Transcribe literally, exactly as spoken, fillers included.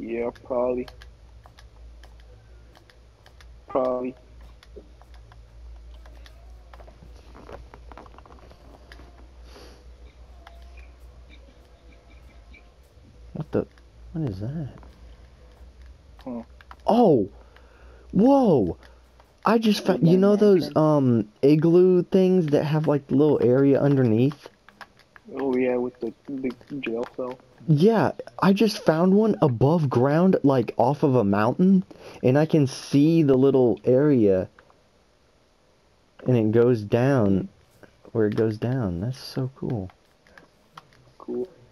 Yeah, probably. Probably. What the? What is that? Hmm. Oh! Whoa! I just Is found, my you know those, lantern? um, igloo things that have, like, the little area underneath? Oh yeah, with the big jail cell. Yeah, I just found one above ground, like, off of a mountain, and I can see the little area, and it goes down, Hmm. where it goes down. That's so cool. Cool.